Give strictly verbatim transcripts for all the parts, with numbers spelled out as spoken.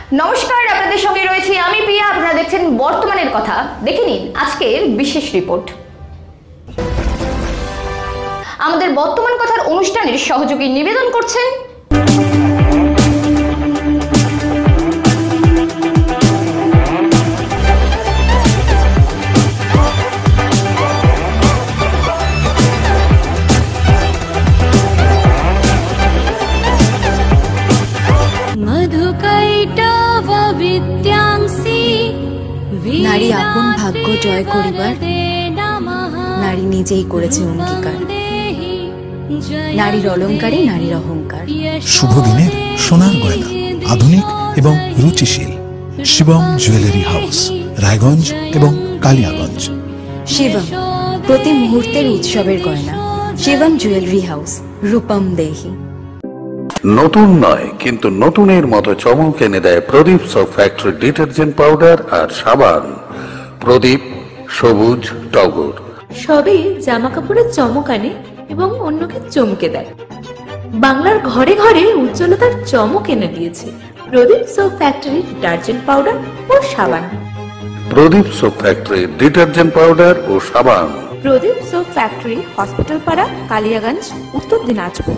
নমস্কার, আপনাদের সঙ্গে রয়েছে আমি প্রিয়া। আপনারা দেখছেন বর্তমানের কথা। দেখে নিন আজকের বিশেষ রিপোর্ট। আমাদের বর্তমান কথার অনুষ্ঠানের সহযোগী নিবেদন করছেন নারী আপন ভাগ্য জয় করিবার নারী নিজেই করেছে অঙ্গীকার। নারীর অলঙ্কারই নারীর অহংকার। শুভ দিনের সোনার গয়না, আধুনিক এবং রুচিশীল। শিবম জুয়েলারি হাউস, রায়গঞ্জ এবং কালিয়াগঞ্জ। শিবম, প্রতি মুহূর্তের উৎসবের গয়না। শিবম জুয়েলারি হাউস, রূপম দেহি। নতুন নয় কিন্তু নতুনের মতো চমক এনে দেয় Pradip soap factory detergent powder আর সাবান। প্রদীপ সবুজ টগর সবই জামা কাপড়ের চমক আনে এবং অন্যকে চমকে দেয়। বাংলার ঘরে ঘরে উজ্জ্বলতার চমক এনে দিয়েছে Pradip soap factory detergent powder ও সাবান। Pradip soap factory detergent powder ও সাবান। প্রদীপ সোপ ফ্যাক্টরি, হসপিটাল পাড়া, কালিয়াগঞ্জ, উত্তর দিনাজপুর।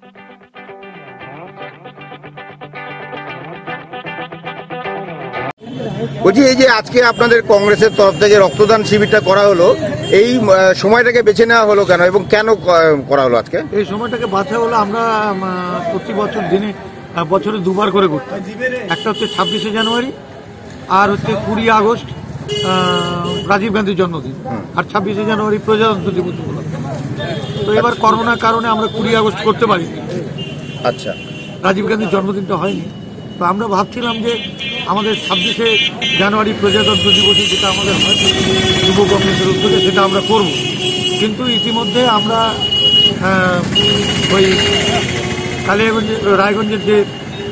বলছি, এই যে আজকে আপনাদের কংগ্রেসের তরফ থেকে রক্তদান শিবিরটা করা হলো, এই সময়টাকে বেছে নেওয়া হলো কেন এবং কেন করা হলো আজকে? এই সময়টাকে বাছা হলো, আমরা প্রতি বছর দিনে বছরে দুবার করে করতাম। একটা হচ্ছে ছাব্বিশে জানুয়ারি আর হচ্ছে কুড়ি আগস্ট রাজীব গান্ধীর জন্মদিন, আর ছাব্বিশে জানুয়ারি প্রজাতন্ত্র দিবস উপলক্ষে। তো এবার করোনার কারণে আমরা কুড়ি আগস্ট করতে পারিনি। আচ্ছা, রাজীব গান্ধীর জন্মদিনটা হয়নি। তো আমরা ভাবছিলাম যে আমাদের ছাব্বিশে জানুয়ারি প্রজাতন্ত্র দিবসে যেটা আমাদের হয় যুব কংগ্রেসের উদ্যোগে, সেটা আমরা করব। কিন্তু ইতিমধ্যে আমরা ওই কালিয়াগঞ্জে রায়গঞ্জের যে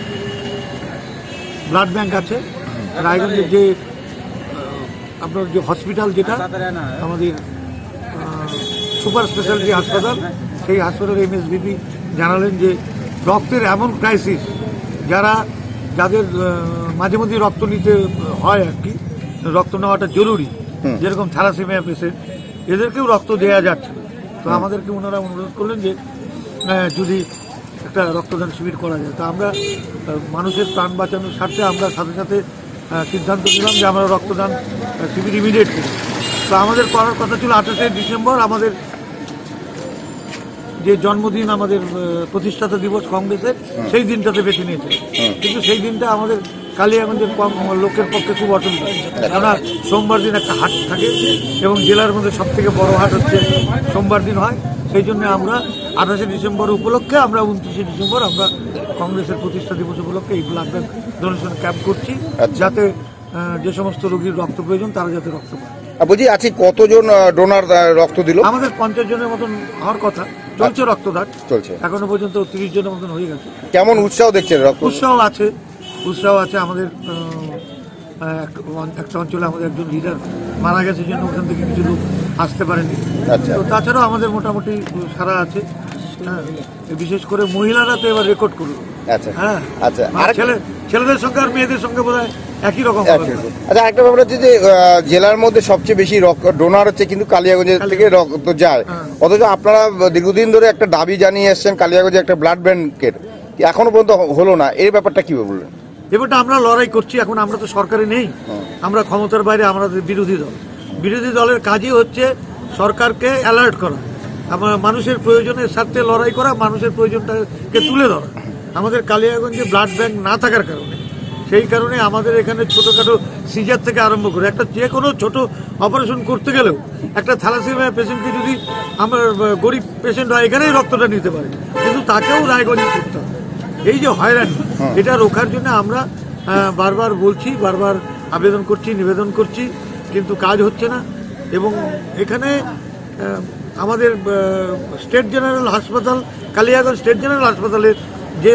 ব্লাড ব্যাংক আছে, রায়গঞ্জের যে আপনার যে হসপিটাল, যেটা আমাদের সুপার স্পেশালিটি হাসপাতাল, সেই হাসপাতালের এমএসভিপি জানালেন যে রক্তের এমন ক্রাইসিস, যারা যাদের মাঝে মধ্যে রক্ত নিতে হয় আর কি, রক্ত নেওয়াটা জরুরি, যেরকম থ্যালাসেমিয়া পেশেন্ট, এদেরকেও রক্ত দেওয়া যাচ্ছে। তো আমাদেরকে ওনারা অনুরোধ করলেন যে যদি একটা রক্তদান শিবির করা যায়। তো আমরা মানুষের প্রাণ বাঁচানোর স্বার্থে আমরা সাথে সাথে সিদ্ধান্ত নিলাম যে আমরা রক্তদান শিবির ইমিডিয়েট করি। তো আমাদের করার কথা ছিল আঠাশে ডিসেম্বর, আমাদের যে জন্মদিন, আমাদের প্রতিষ্ঠাতা দিবস কংগ্রেসের, সেই দিনটাতে বেছে নিয়েছে। কিন্তু সেই দিনটা আমাদের কালিয়াগঞ্জের কম লোকের পক্ষে খুব অসুবিধা, কেননা সোমবার দিন একটা হাট থাকে এবং জেলার মধ্যে সব থেকে বড় হাট হচ্ছে সোমবার দিন হয়। সেই জন্য আমরা আঠাশে ডিসেম্বর উপলক্ষে, আমরা উনত্রিশে ডিসেম্বর আমরা কংগ্রেসের প্রতিষ্ঠা দিবস উপলক্ষে এই ব্লাড ব্যাংক ডোনেশন ক্যাম্প করছি, যাতে যে সমস্ত রোগীর রক্ত প্রয়োজন তারা যাতে রক্ত পায়। বলছি, আজকে কতজন ডোনার রক্ত দিল? আমাদের পঞ্চাশ জনের মতন হওয়ার কথা, চলছে রক্তদান, চলছে এখনো পর্যন্ত তিরিশ জনের মতন হয়ে গেছে। কেমন উৎসাহ দেখছেন? রক্ত উৎসাহ আছে, উৎসাহ আছে। আমাদের একটা অঞ্চলে আমাদের একজন লিডার মারা গেছে, জন্য ওখান থেকে কিছু লোক আসতে পারেনি। আচ্ছা, তো তাছাড়াও আমাদের মোটামুটি সারা আছে। হ্যাঁ, বিশেষ করে মহিলারা তো এবার রেকর্ড করলো। আচ্ছা, হ্যাঁ, আচ্ছা, ছেলে ছেলেদের সঙ্গে আর মেয়েদের সঙ্গে বোধ হয় একই রকম। আচ্ছা, একটা ব্যাপার হচ্ছে যে জেলার মধ্যে সবচেয়ে বেশি ডোনার হচ্ছে কিন্তু কালিয়াগঞ্জের থেকে রক্ত যায়, অথচ আপনারা দীর্ঘদিন ধরে একটা দাবি জানিয়ে এসছেন কালিয়াগঞ্জে একটা ব্লাড ব্যাংকের, এখনো পর্যন্ত হলো না। এই ব্যাপারটা কি বলবেন? এবারটা আমরা লড়াই করছি। এখন আমরা তো সরকারে নেই, আমরা ক্ষমতার বাইরে, আমরা বিরোধী দল। বিরোধী দলের কাজই হচ্ছে সরকারকে অ্যালার্ট করা, আমার মানুষের প্রয়োজনের স্বার্থে লড়াই করা, মানুষের প্রয়োজনটাকে তুলে ধরা। আমাদের কালিয়াগঞ্জে ব্লাড ব্যাংক না থাকার কারণে, সেই কারণে আমাদের এখানে ছোটোখাটো সিজার থেকে আরম্ভ করে একটা যে কোনো ছোট অপারেশন করতে গেলেও একটা থ্যালাসেমিয়া পেশেন্টকে যদি আমার গরিব পেশেন্ট হয়, এখানেই রক্তটা নিতে পারে, কিন্তু তাকেও রায়গঞ্জে করতে হবে। এই যে হয়রানি, এটা রোখার জন্য আমরা বারবার বলছি, বারবার আবেদন করছি, নিবেদন করছি, কিন্তু কাজ হচ্ছে না। এবং এখানে আমাদের স্টেট জেনারেল হাসপাতাল, কালিয়াগঞ্জ স্টেট জেনারেল হাসপাতালের যে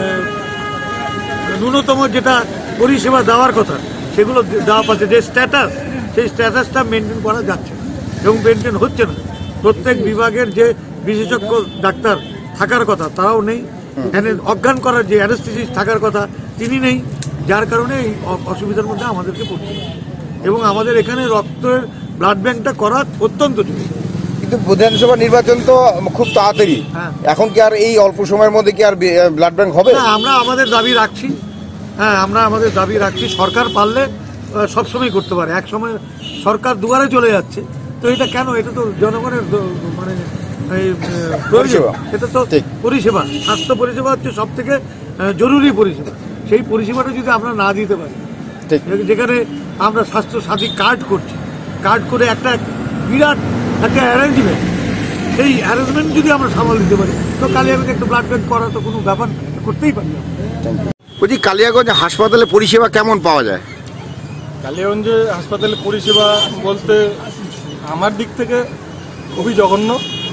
ন্যূনতম যেটা পরিষেবা দেওয়ার কথা, সেগুলো দেওয়া পাচ্ছে, যে স্ট্যাটাস, সেই স্ট্যাটাসটা মেনটেন করা যাচ্ছে এবং মেনটেন হচ্ছে না। প্রত্যেক বিভাগের যে বিশেষজ্ঞ ডাক্তার থাকার কথা তারাও নেই, অজ্ঞান করার যে অ্যানেস্থেসিস্ট থাকার কথা তিনি নেই, যার কারণে এই অসুবিধার মধ্যে আমাদেরকে পড়তে হবে এবং আমাদের এখানে রক্তের ব্লাড ব্যাংকটা করা অত্যন্ত জরুরি। কিন্তু বিধানসভা নির্বাচন তো খুব তাড়াতাড়ি, এখন কি আর এই অল্প সময়ের মধ্যে কি আর ব্লাড ব্যাংক হবে? আমরা আমাদের দাবি রাখছি, হ্যাঁ আমরা আমাদের দাবি রাখছি। সরকার পারলে সবসময় করতে পারে, এক সময় সরকার দুয়ারে চলে যাচ্ছে, তো এটা কেন? এটা তো জনগণের মানে প্রয়োজন, এটা তো পরিষেবা, স্বাস্থ্য পরিষেবা হচ্ছে সব থেকে জরুরি পরিষেবা। সেই পরিষেবাটা যদি আমরা না দিতে পারি, যেখানে আমরা স্বাস্থ্য সাথী কার্ড করছি, কার্ড করে একটা বিরাট একটা অ্যারেঞ্জমেন্ট, সেই অ্যারেঞ্জমেন্ট যদি আমরা সামাল দিতে পারি, তো কালিয়াগঞ্জে একটা ব্লাড ব্যাংক করা তো কোনো ব্যাপার করতেই পারি। বলছি কালিয়াগঞ্জ হাসপাতালে পরিষেবা কেমন পাওয়া যায়? কালিয়াগঞ্জে হাসপাতালে পরিষেবা বলতে আমার দিক থেকে খুবই জঘন্য।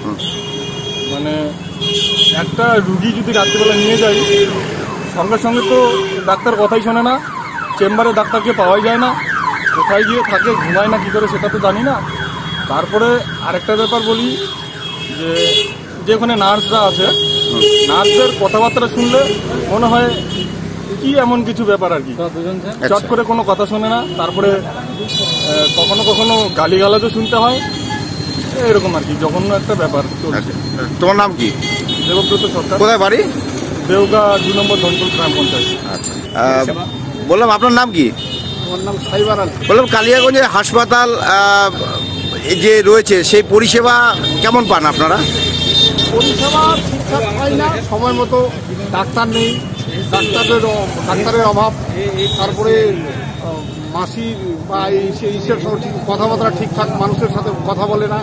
মানে একটা রুগী যদি রাত্রিবেলা নিয়ে যাই, সঙ্গে সঙ্গে তো ডাক্তার কথাই শোনে না, চেম্বারে ডাক্তারকে পাওয়াই যায় না, কোথায় গিয়ে থাকে, ঘুমায় না কী করে সেটা তো জানি না। তারপরে আরেকটা ব্যাপার বলি, যে যে ওখানে নার্সরা আছে, নার্সদের কথাবার্তা শুনলে মনে হয় কি এমন কিছু ব্যাপার আর কি, চট করে কোনো কথা শোনে না। তারপরে কখনো কখনো গালিগালাজও শুনতে হয়, এরকম আর কি জঘন্য একটা ব্যাপার চলছে। তোমার নাম কি? দেবব্রত সরকার। কোথায় বাড়ি? দেওগা দু নম্বর ধনপুর গ্রাম পঞ্চায়েত। আচ্ছা, বললাম আপনার নাম কি? আমার নাম সাইবার আলী। বললাম কালিয়াগঞ্জে হাসপাতাল যে রয়েছে সেই পরিষেবা কেমন পান আপনারা? পরিষেবা ঠিকঠাক পাই না, সময় মতো ডাক্তার নেই, ডাক্তারের ডাক্তারের অভাব, তারপরে মাসির বা ইসের ঠিক কথাবার্তা ঠিকঠাক মানুষের সাথে কথা বলে না,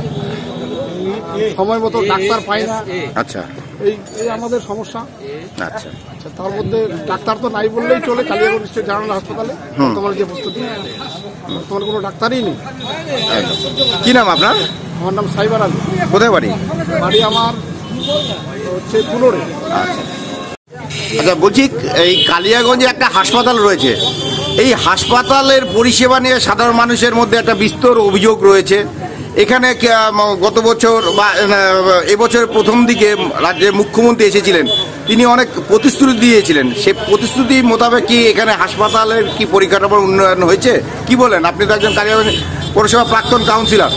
সময় মতো ডাক্তার পাই না। আচ্ছা, এই এই আমাদের সমস্যা। আচ্ছা আচ্ছা, তার মধ্যে ডাক্তার তো নাই বললেই চলে কালিয়াগঞ্জ স্টেট জেনারেল হাসপাতালে। তোমার যে প্রস্তুতি, তোমার কোনো ডাক্তারই নেই। কি নাম আপনার? আমার নাম সাইবার আলী। কোথায় বাড়ি? বাড়ি আমার হচ্ছে পুনরে। আচ্ছা, বলছি এই কালিয়াগঞ্জে একটা হাসপাতাল রয়েছে, এই হাসপাতালের পরিষেবা নিয়ে সাধারণ মানুষের মধ্যে একটা বিস্তর অভিযোগ রয়েছে। এখানে গত বছর বা এবছরের প্রথম দিকে রাজ্যের মুখ্যমন্ত্রী এসেছিলেন, তিনি অনেক প্রতিশ্রুতি দিয়েছিলেন, সেই প্রতিশ্রুতি মোতাবেক কি এখানে হাসপাতালের কি পরিকাঠামোর উন্নয়ন হয়েছে? কি বলেন? আপনি তো একজন কালিয়াগঞ্জ পৌরসভা প্রাক্তন কাউন্সিলর।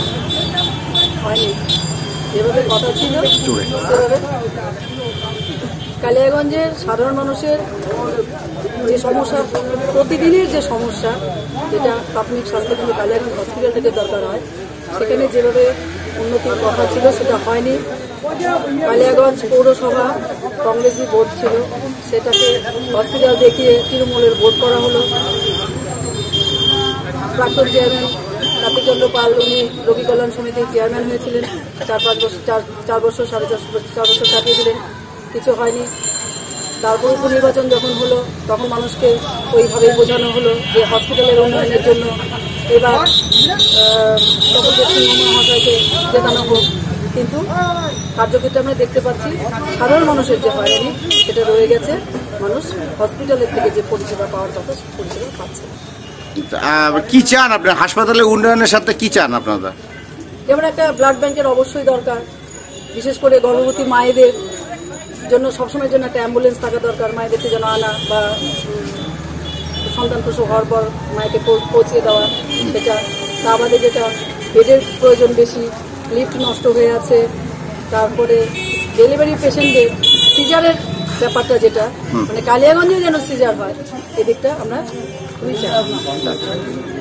কালিয়াগঞ্জের সাধারণ মানুষের যে সমস্যা, প্রতিদিনের যে সমস্যা, যেটা প্রাথমিক স্বাস্থ্যকেন্দ্র কালিয়াগঞ্জ হসপিটাল থেকে দরকার হয়, সেখানে যেভাবে উন্নতির কথা ছিল সেটা হয়নি। কালিয়াগঞ্জ পৌরসভা কংগ্রেসি বোর্ড ছিল, সেটাকে হসপিটাল দেখিয়ে তৃণমূলের বোর্ড করা হলো। প্রাক্তন চেয়ারম্যান কার্তিক চন্দ্র পাল, উনি রোগী কল্যাণ সমিতির চেয়ারম্যান হয়েছিলেন, চার পাঁচ বছর চার চার বছর সাড়ে চার চার বছর কাটিয়েছিলেন, কিছু হয়নি। তারপর উপনির্বাচন যখন হলো, তখন মানুষকে ওইভাবেই বোঝানো হলো যে হসপিটালের উন্নয়নের জন্য এবার মহাশয়কে জেতানো হোক, কিন্তু কার্যক্ষেত্রে আমরা দেখতে পাচ্ছি সাধারণ মানুষের যে হয়রানি সেটা রয়ে গেছে। মানুষ হসপিটালের থেকে যে পরিষেবা পাওয়ার কথা সে পরিষেবা পাচ্ছে না। কি চান আপনার হাসপাতালের উন্নয়নের সাথে? কি চান আপনারা? যেমন একটা ব্লাড ব্যাংকের অবশ্যই দরকার, বিশেষ করে গর্ভবতী মায়েদের জন্য সবসময়ের জন্য একটা অ্যাম্বুলেন্স থাকা দরকার, মায়েদেরকে যেন আনা বা সন্তান প্রসব হওয়ার পর মায়েকে পৌঁছিয়ে দেওয়া, সেটা। তা বাদে যেটা বেডের প্রয়োজন বেশি, লিফট নষ্ট হয়ে আছে, তারপরে ডেলিভারি পেশেন্টদের সিজারের ব্যাপারটা, যেটা মানে কালিয়াগঞ্জে যেন সিজার হয়, এদিকটা আমরা খুবই চাই।